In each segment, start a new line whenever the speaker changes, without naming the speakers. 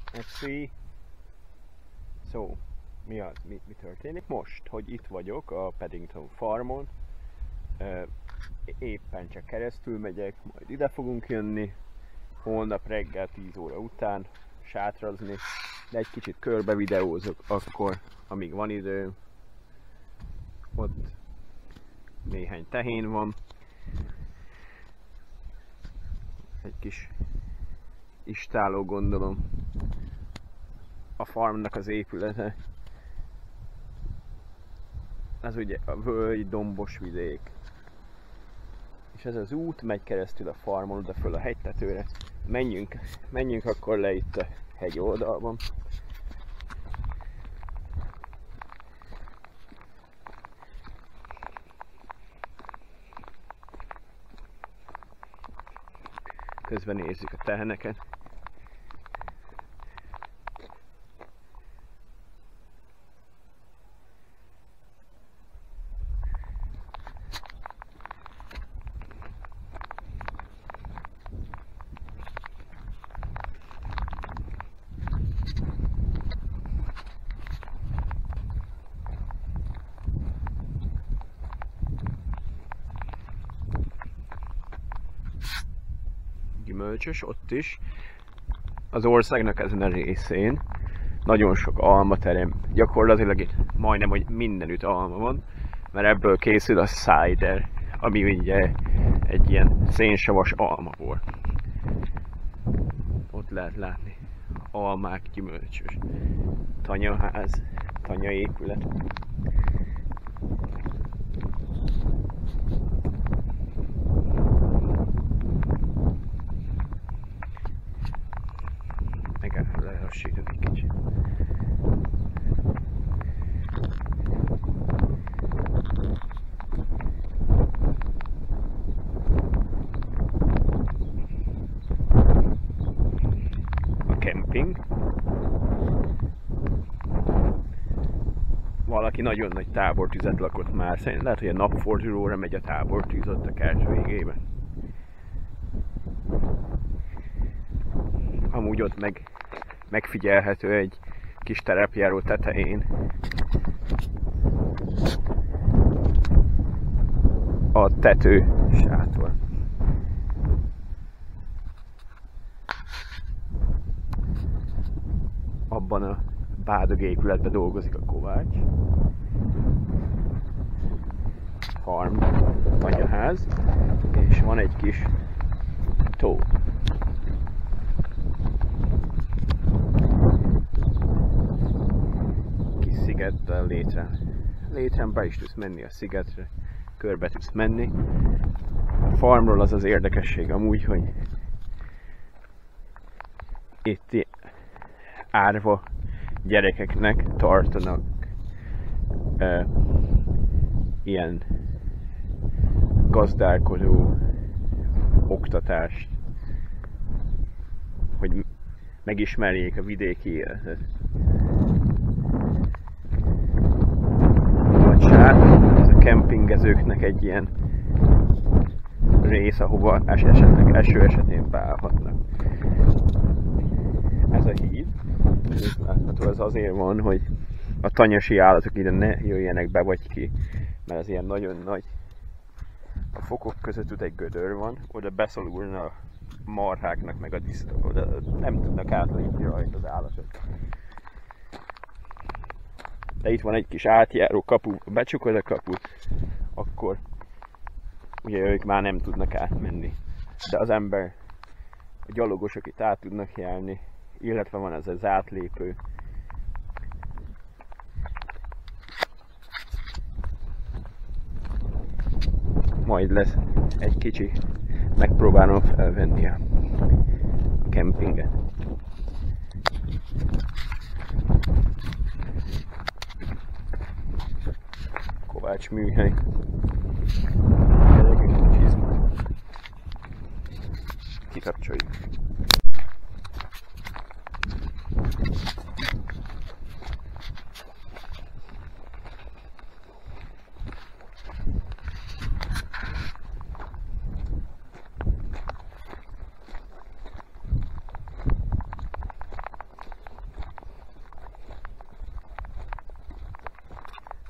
Let's see. So, mi történik most, hogy itt vagyok a Paddington Farmon. Éppen csak keresztül megyek, majd ide fogunk jönni. Holnap reggel 10 óra után sátrazni, de egy kicsit körbe videózok akkor, amíg van idő. Ott néhány tehén van. Egy kis istálló, gondolom. A farmnak az épülete. Ez ugye a völgy, dombos vidék. És ez az út megy keresztül a farmon, oda föl a hegytetőre. Menjünk akkor le itt a hegy oldalban. Közben nézzük a teheneket. Gyümölcsös ott is. Az országnak ezen a részén nagyon sok almaterem, gyakorlatilag itt majdnem, hogy mindenütt alma van, mert ebből készül a cider, ami ugye egy ilyen szénsavas almabor. Ott lehet látni almák, gyümölcsös tanyaház, tanyaépület. Meg kell lelassítani egy kicsit. A kemping. Valaki nagyon nagy tábortüzet lakott már, szerintem lehet, hogy a napfordulóra megy a tábortűz ott a kert végében. Amúgy ott megfigyelhető egy kis terepjáró tetején a tető sátor. Abban a bádog épületben dolgozik a kovács. Farm, tanyaház, és van egy kis tó. Kis szigettel létrán be is tudsz menni a szigetre, körbe tudsz menni. A farmról az az érdekesség amúgy, hogy itt árva gyerekeknek tartanak ilyen gazdálkodó oktatást, hogy megismerjék a vidéki életet. Vagy sátor, ez a kempingezőknek egy ilyen rész, ahova esetleg eső esetén beállhatnak. Ez a híd, látható, ez azért van, hogy a tanyasi állatok ide ne jöjjenek be vagy ki, mert az ilyen nagyon nagy. A fokok között ott egy gödör van, oda beszorulna a marháknak meg a disznók, oda nem tudnak átlépni rajta az állatok. De itt van egy kis átjáró kapu, ha becsukod a kaput, akkor ugye ők már nem tudnak átmenni. De az ember, a gyalogosok itt át tudnak járni, illetve van ez az átlépő. Majd lesz egy kicsi, megpróbálom felvenni a kempinget. Kovács műhely. Kikapcsoljuk.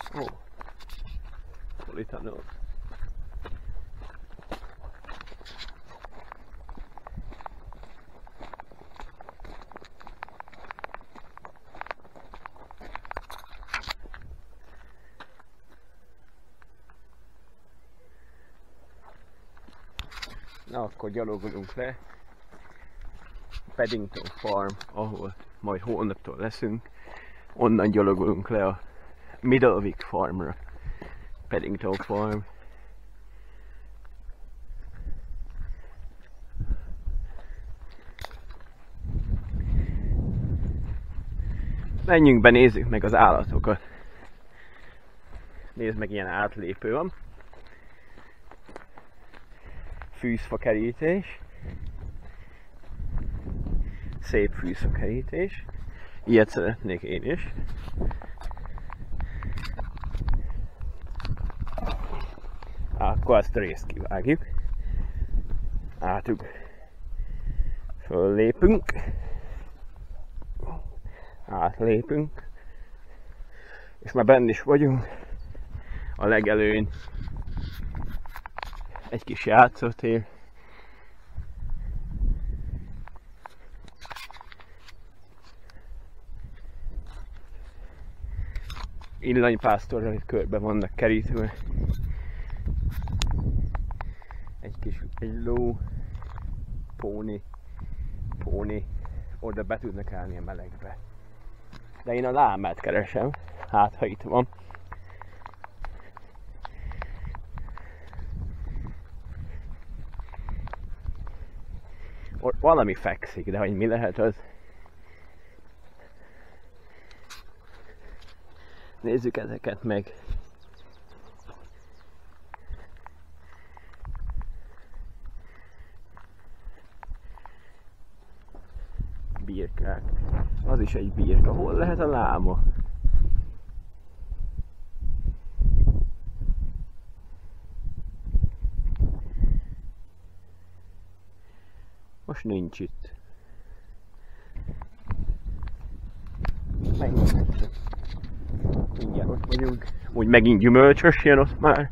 Ó, politanol. Na, akkor gyalogolunk le Paddington Farm, ahol majd holnaptól leszünk. Onnan gyalogolunk le a Middlewick Farmra. Paddington Farm. Menjünk be, nézzük meg az állatokat. Nézd meg, ilyen átlépő van. Fűzfa kerítés. Szép fűzfa kerítés. Ilyet szeretnék én is. Akkor ezt a részt kivágjuk. Átug. Föllépünk. Átlépünk. És már benn is vagyunk. A legelőn egy kis játszótér. Villanypásztorral itt körbe vannak kerítve. Egy ló, póni, oda be tudnak állni a melegbe. De én a lámát keresem, hát ha itt van. Ott valami fekszik, de hogy mi lehet az? Nézzük ezeket meg. Birkák. Az is egy birka. Hol lehet a láma? Most nincs itt. Mindjárt ott vagyunk. Úgy megint gyümölcsös jön ott már.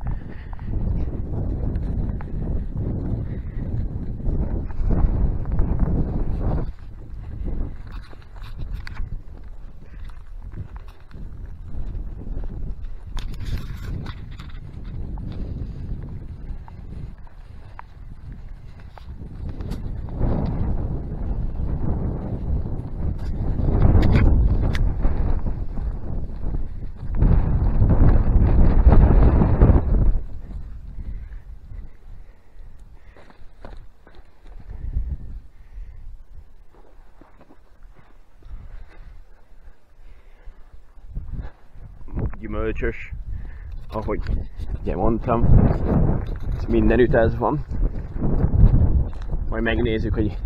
Gyümölcsös, ahogy ugye mondtam, mindenütt ez van. Majd megnézzük, hogy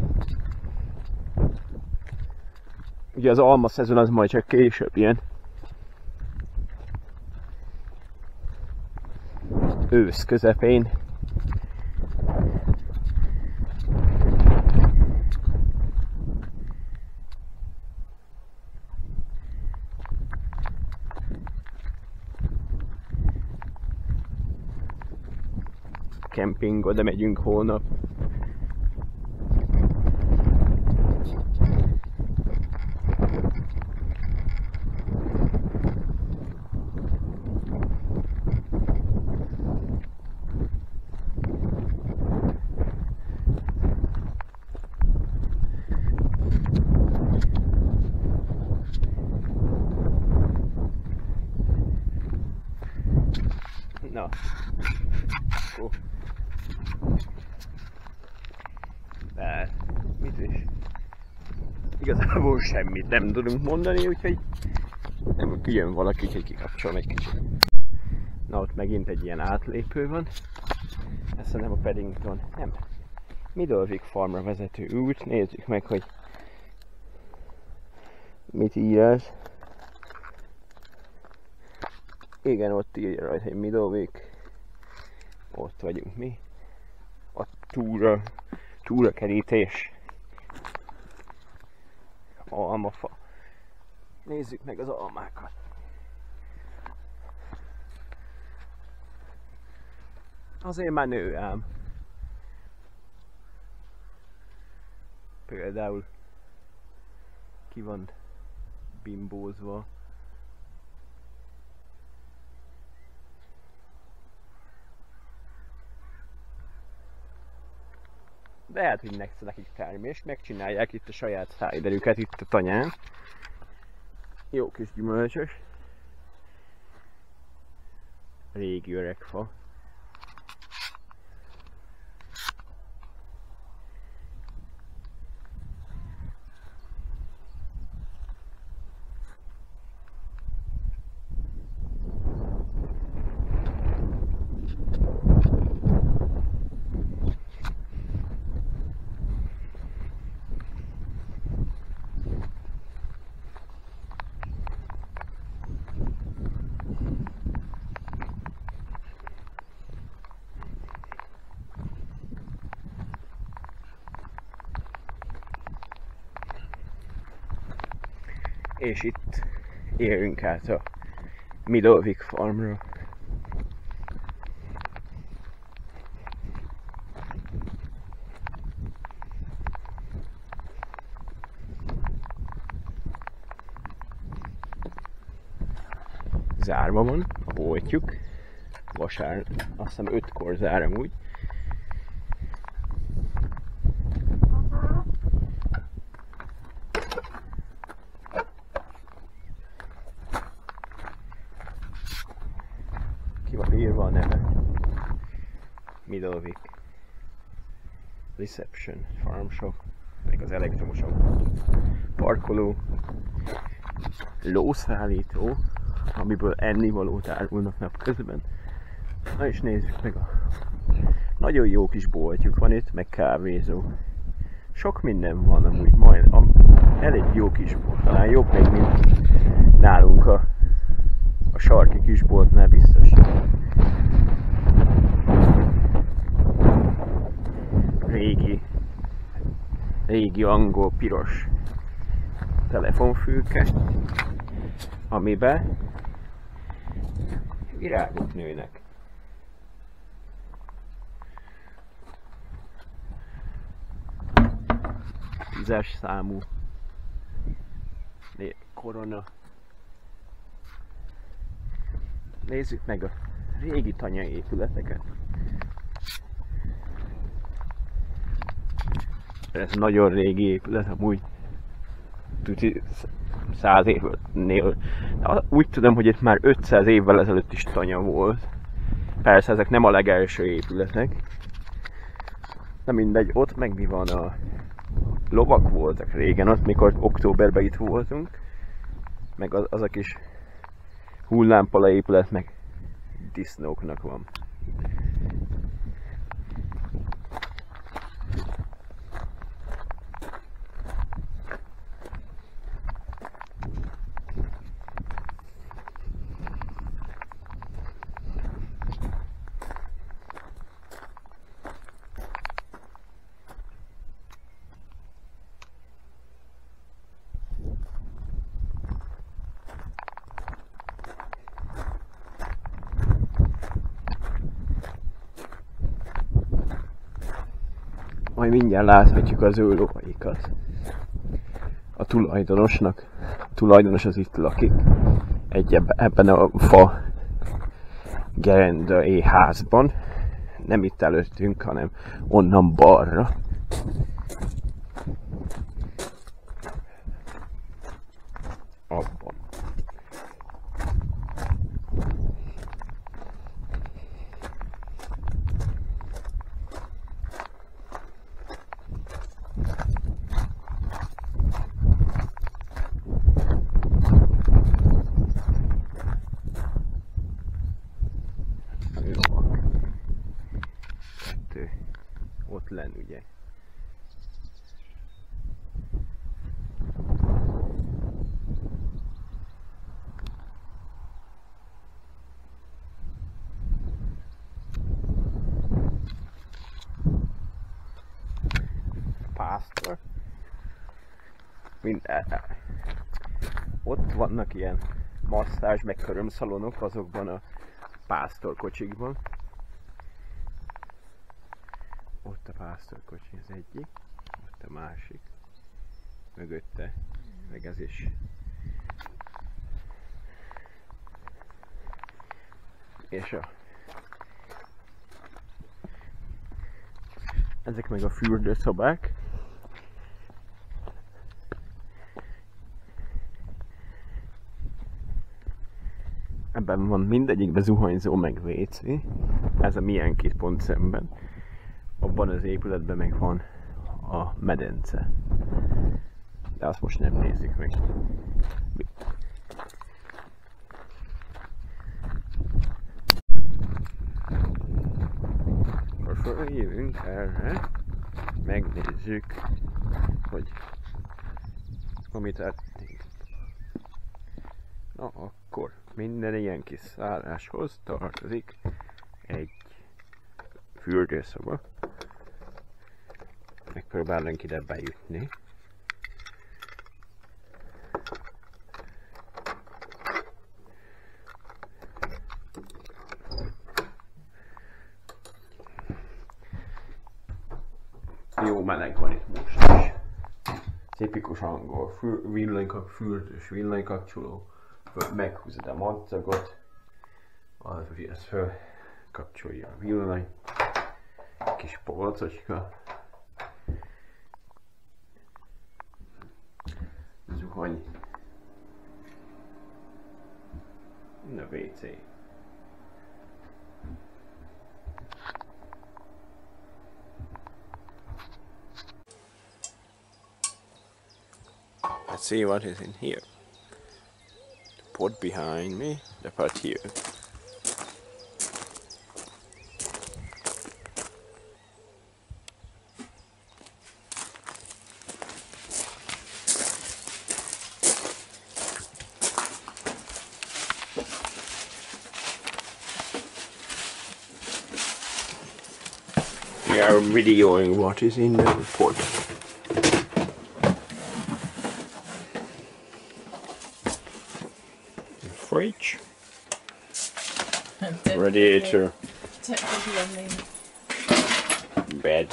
ugye az alma szezon az majd csak később ilyen. Ősz közepén. Kemping, oda megyünk holnap. Na. De mit is? Igazából semmit nem tudunk mondani, úgyhogy nem kijön valaki, úgyhogy kikapcsolom egy kicsit. Na, ott megint egy ilyen átlépő van. Ez nem a Paddington, nem. Middlewick Farmra vezető út. Nézzük meg, hogy mit ír ez. Igen, ott írja rajta, hogy Middlewick. Ott vagyunk mi. A túrakerítés. Almafa. Nézzük meg az almákat. Azért már nő ám. Például ki van bimbózva. De hát, hogy nekik termés, megcsinálják itt a saját szájderüket itt a tanyán. Jó kis gyümölcsös. Régi öreg fa. És itt érünk át a Middelvik farmra. Zárva van a boltjuk. Vasárnap, azt hiszem 5-kor zár amúgy. Ki van írva a neve? Middelvik Reception Farm Shop, meg az elektromos autó parkoló, lószállító, amiből ennivalót árulnak napközben. Na és nézzük meg a nagyon jó kis boltjuk van itt, meg kávézó. Sok minden van amúgy, majd elég jó kis bolt, talán jobb még mint nálunk a sarki kisboltnál biztos. Régi angol piros telefonfülke, amiben virágok nőnek. Tízes számú korona. Nézzük meg a régi tanyai épületeket. Ez nagyon régi épület, amúgy 100 évnél. Úgy tudom, hogy itt már 500 évvel ezelőtt is tanya volt. Persze ezek nem a legelső épületek. De mindegy, ott meg mi van, a lovak voltak régen, ott mikor októberben itt voltunk. Meg az a kis hullámpala épület meg disznóknak van. Majd mindjárt láthatjuk az ő lovaikat. A tulajdonosnak. A tulajdonos az itt lakik. Ebben a fa gerendai házban. Nem itt előttünk, hanem onnan balra. Abban. Ott lenn, ugye. Pásztor. Ott vannak ilyen masszázs meg körömszalonok azokban a pásztorkocsikban. pásztorkocsi az egyik, ott a másik, mögötte, meg ez is. És ezek meg a fürdőszobák. Ebben van mindegyikben zuhanyzó meg WC. Ez a milyen kis pont szemben. Abban az épületben meg van a medence. De azt most nem nézzük meg. Akkor följövünk erre, megnézzük, hogy mi történik. Na akkor minden ilyen kis szálláshoz tartozik egy fürdőszoba. Megpróbálunk ide bejutni. Jó meleg van itt most is. Tipikus angol fürdős villanykapcsoló. Meghúzod a madzagot, az felkapcsolja a villany, kis polcocska, zuhany, a WC. Let's see what is in here. Pot behind me, the pot here. We are videoing what is in the pot. Fridge, radiator, bed,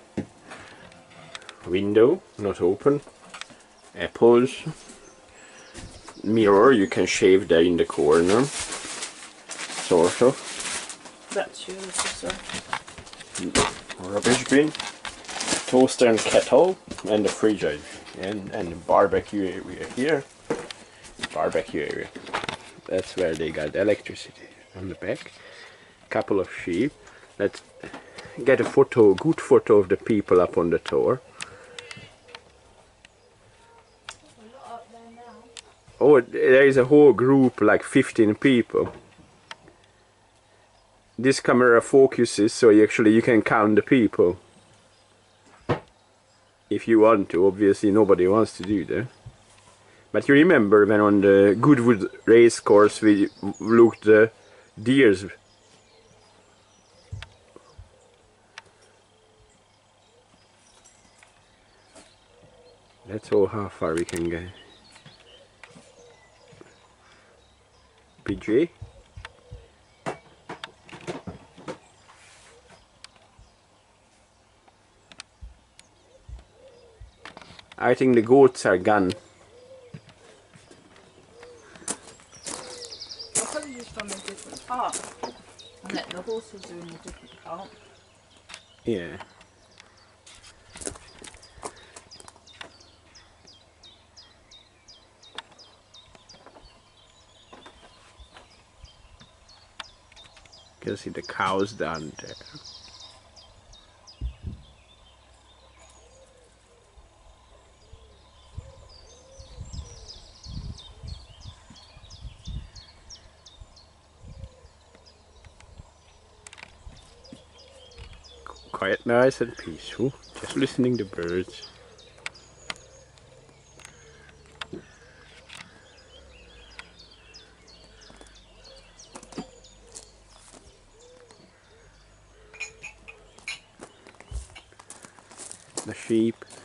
window not open, apples, mirror, you can shave there in the corner, sort of.
That's yours also.
Rubbish bin, toaster and kettle, and the fridge and the barbecue area here. Barbecue area. That's where they got electricity on the back. Couple of sheep. Let's get a photo, good photo of the people up on the tower. Oh, there is a whole group, like 15 people. This camera focuses, so you can count the people. If you want to, obviously nobody wants to do that. But you remember when on the Goodwood race course we looked the deers. That's all how far we can get. PJ? I think the goats are gone.
From a different part, and that the horses are in a different part.
Yeah. You can see the cows down there. Quite nice and peaceful, just listening to birds. The sheep.